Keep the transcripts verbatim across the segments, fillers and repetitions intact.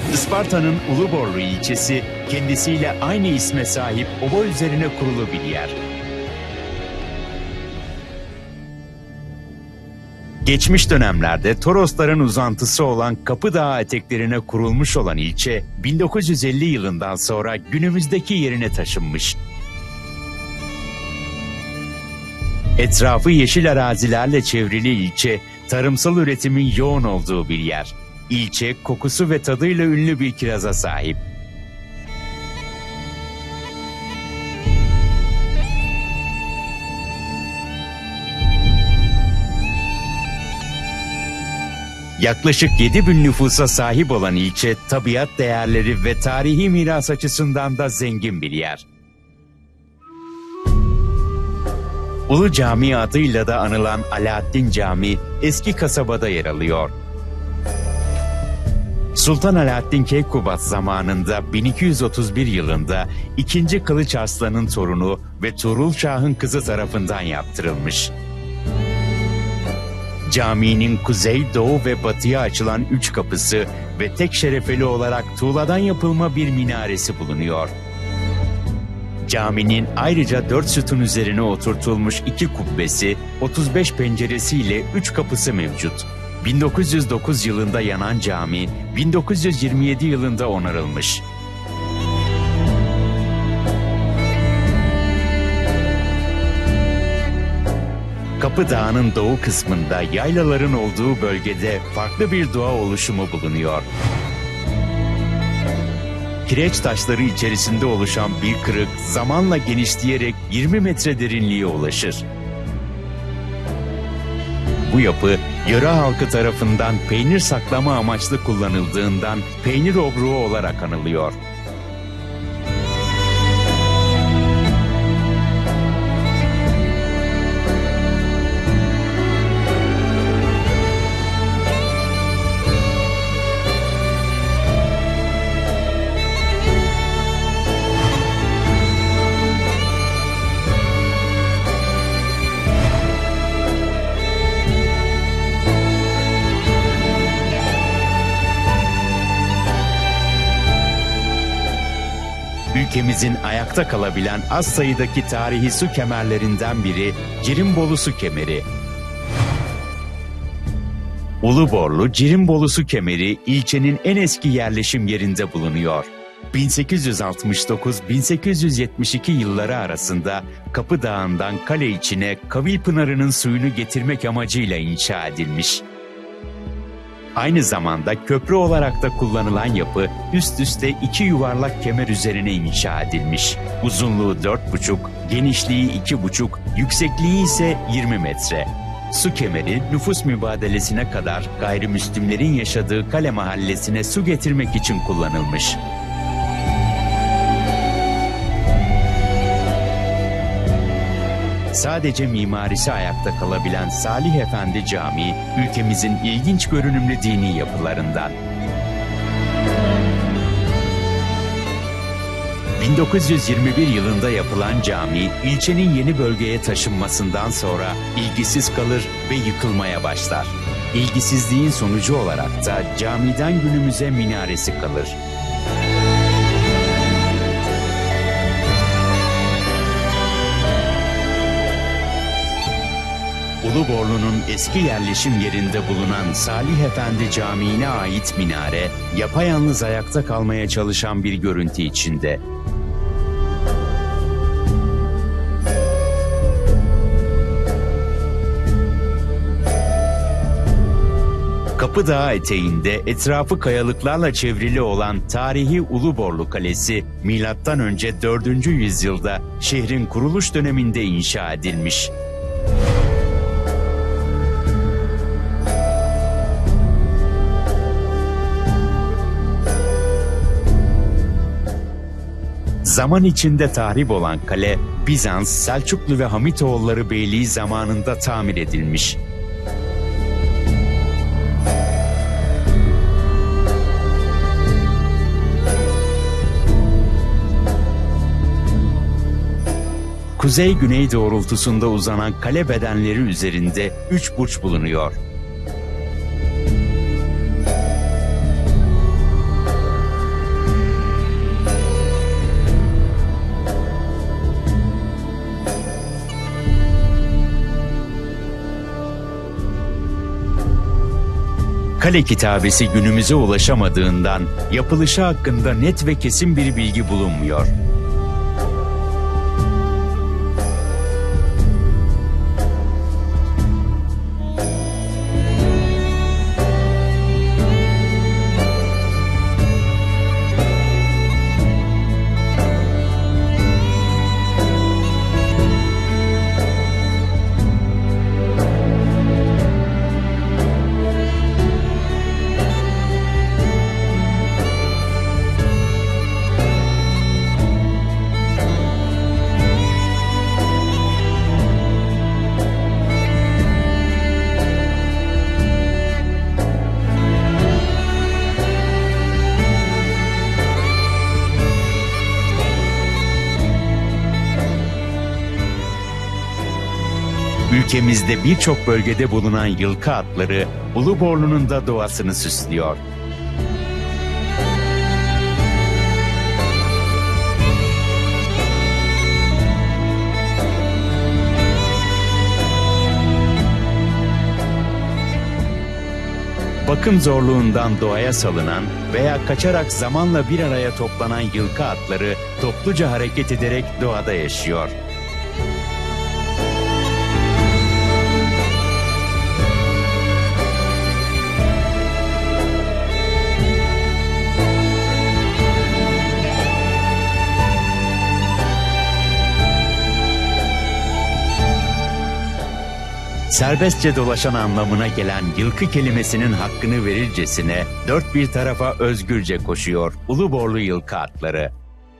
Isparta'nın Uluborlu ilçesi kendisiyle aynı isme sahip ova üzerine kurulu bir yer. Geçmiş dönemlerde Torosların uzantısı olan Kapıdağ eteklerine kurulmuş olan ilçe, bin dokuz yüz elli yılından sonra günümüzdeki yerine taşınmış. Etrafı yeşil arazilerle çevrili ilçe, tarımsal üretimin yoğun olduğu bir yer. İlçe, kokusu ve tadıyla ünlü bir kiraza sahip. Yaklaşık yedi bin nüfusa sahip olan ilçe, tabiat değerleri ve tarihi miras açısından da zengin bir yer. Ulu Cami adıyla da anılan Alaaddin Camii, eski kasabada yer alıyor. Sultan Alaaddin Keykubat zamanında bin iki yüz otuz bir yılında ikinci. Kılıç Arslan'ın torunu ve Tuğrul Şah'ın kızı tarafından yaptırılmış. Caminin kuzey, doğu ve batıya açılan üç kapısı ve tek şerefeli olarak tuğladan yapılma bir minaresi bulunuyor. Caminin ayrıca dört sütun üzerine oturtulmuş iki kubbesi, otuz beş penceresiyle üç kapısı mevcut. bin dokuz yüz dokuz yılında yanan cami, bin dokuz yüz yirmi yedi yılında onarılmış. Kapıdağ'ın doğu kısmında yaylaların olduğu bölgede farklı bir doğa oluşumu bulunuyor. Kireç taşları içerisinde oluşan bir kırık zamanla genişleyerek yirmi metre derinliğe ulaşır. Bu yapı, yöre halkı tarafından peynir saklama amaçlı kullanıldığından peynir obruğu olarak anılıyor. Ülkemizin ayakta kalabilen az sayıdaki tarihi su kemerlerinden biri Cirimbolu Su Kemeri. Uluborlu Cirimbolu Su Kemeri ilçenin en eski yerleşim yerinde bulunuyor. bin sekiz yüz altmış dokuz bin sekiz yüz yetmiş iki yılları arasında Kapıdağ'ından kale içine Kavil Pınarı'nın suyunu getirmek amacıyla inşa edilmiş. Aynı zamanda köprü olarak da kullanılan yapı üst üste iki yuvarlak kemer üzerine inşa edilmiş. Uzunluğu dört buçuk, genişliği iki buçuk, yüksekliği ise yirmi metre. Su kemeri nüfus mübadelesine kadar gayrimüslimlerin yaşadığı kale mahallesine su getirmek için kullanılmış. Sadece mimarisi ayakta kalabilen Salih Efendi Camii, ülkemizin ilginç görünümlü dini yapılarından. bin dokuz yüz yirmi bir yılında yapılan cami, ilçenin yeni bölgeye taşınmasından sonra ilgisiz kalır ve yıkılmaya başlar. İlgisizliğin sonucu olarak da camiden günümüze minaresi kalır. Uluborlu'nun eski yerleşim yerinde bulunan Salih Efendi Camii'ne ait minare, yapayalnız ayakta kalmaya çalışan bir görüntü içinde. Kapıdağ eteğinde etrafı kayalıklarla çevrili olan tarihi Uluborlu Kalesi, milattan önce dördüncü yüzyılda şehrin kuruluş döneminde inşa edilmiş. Zaman içinde tahrip olan kale, Bizans, Selçuklu ve Hamitoğulları Beyliği zamanında tamir edilmiş. Kuzey-güney doğrultusunda uzanan kale bedenleri üzerinde üç burç bulunuyor. Kale kitabesi günümüze ulaşamadığından yapılışı hakkında net ve kesin bir bilgi bulunmuyor. Ülkemizde birçok bölgede bulunan yılkı atları Uluborlu'nun da doğasını süslüyor. Bakım zorluğundan doğaya salınan veya kaçarak zamanla bir araya toplanan yılkı atları topluca hareket ederek doğada yaşıyor. Serbestçe dolaşan anlamına gelen yılkı kelimesinin hakkını verircesine dört bir tarafa özgürce koşuyor Uluborlu yılkı atları.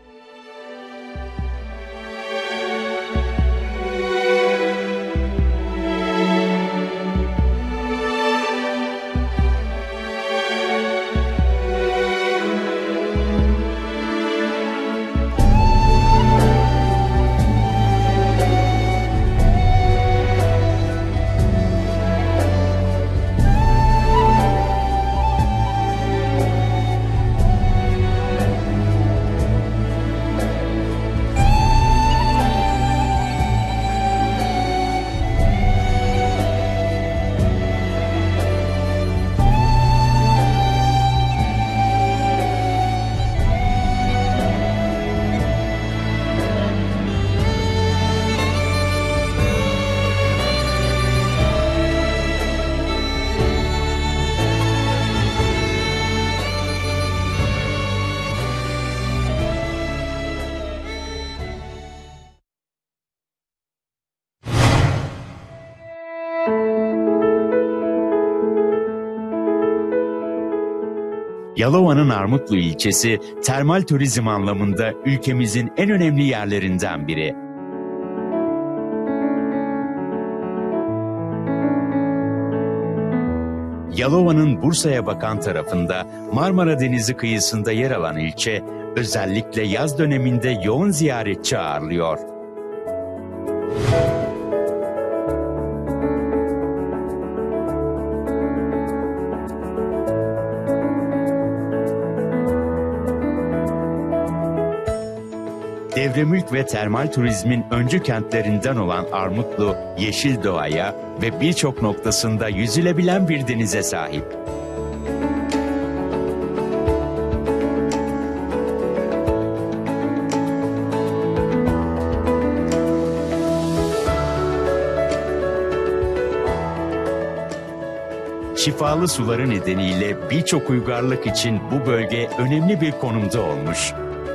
Yalova'nın Armutlu ilçesi termal turizm anlamında ülkemizin en önemli yerlerinden biri. Yalova'nın Bursa'ya bakan tarafında Marmara Denizi kıyısında yer alan ilçe, özellikle yaz döneminde yoğun ziyaretçi ağırlıyor. Devremülk ve termal turizmin öncü kentlerinden olan Armutlu, yeşil doğaya ve birçok noktasında yüzülebilen bir denize sahip. Şifalı suları nedeniyle birçok uygarlık için bu bölge önemli bir konumda olmuş.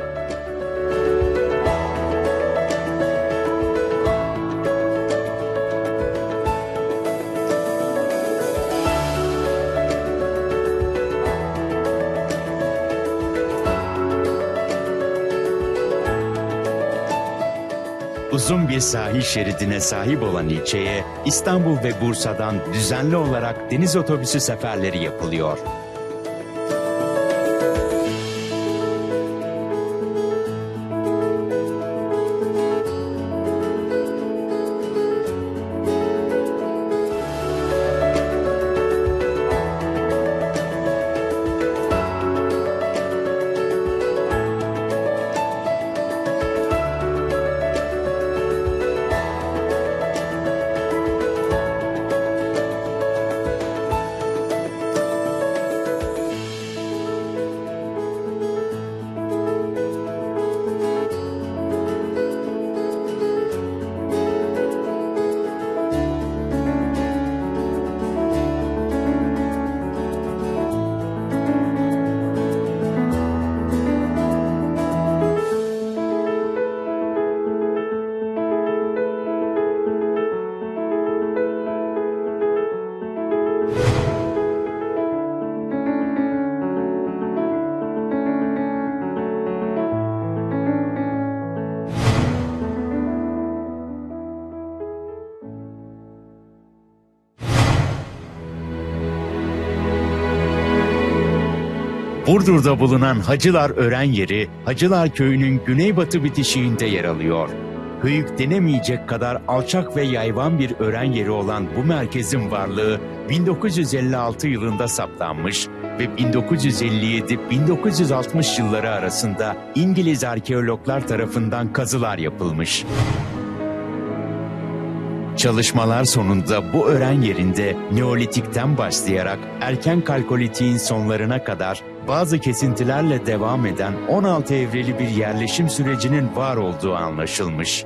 Uzun bir sahil şeridine sahip olan ilçeye İstanbul ve Bursa'dan düzenli olarak deniz otobüsü seferleri yapılıyor. Burdur'da bulunan Hacılar Ören Yeri, Hacılar Köyü'nün güneybatı bitişiğinde yer alıyor. Höyük denemeyecek kadar alçak ve yayvan bir ören yeri olan bu merkezin varlığı bin dokuz yüz elli altı yılında saptanmış ve bin dokuz yüz elli yedi bin dokuz yüz altmış yılları arasında İngiliz arkeologlar tarafından kazılar yapılmış. Çalışmalar sonunda bu ören yerinde Neolitik'ten başlayarak erken Kalkolitiğin sonlarına kadar bazı kesintilerle devam eden on altı evreli bir yerleşim sürecinin var olduğu anlaşılmış.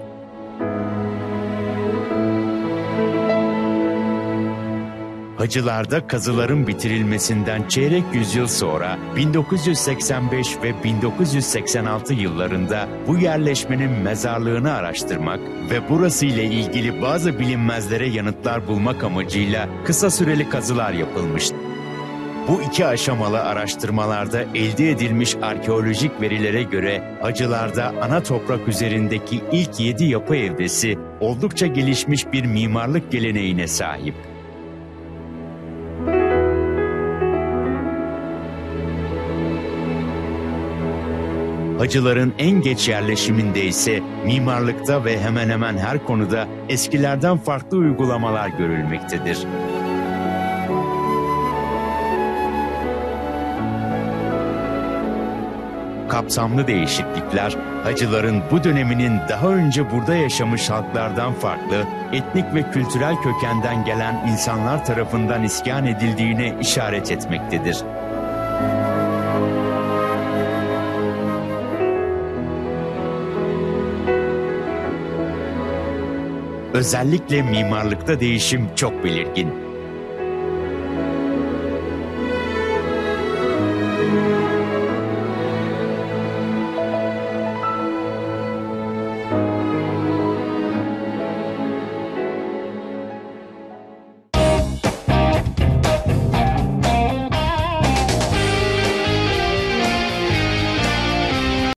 Hacılar'da kazıların bitirilmesinden çeyrek yüzyıl sonra bin dokuz yüz seksen beş ve bin dokuz yüz seksen altı yıllarında bu yerleşmenin mezarlığını araştırmak ve burası ile ilgili bazı bilinmezlere yanıtlar bulmak amacıyla kısa süreli kazılar yapılmıştı. Bu iki aşamalı araştırmalarda elde edilmiş arkeolojik verilere göre Hacılar'da ana toprak üzerindeki ilk yedi yapı evdesi oldukça gelişmiş bir mimarlık geleneğine sahip. Hacıların en geç yerleşiminde ise mimarlıkta ve hemen hemen her konuda eskilerden farklı uygulamalar görülmektedir. Kapsamlı değişiklikler, Hacıların bu döneminin daha önce burada yaşamış halklardan farklı, etnik ve kültürel kökenden gelen insanlar tarafından iskan edildiğine işaret etmektedir. Özellikle mimarlıkta değişim çok belirgin.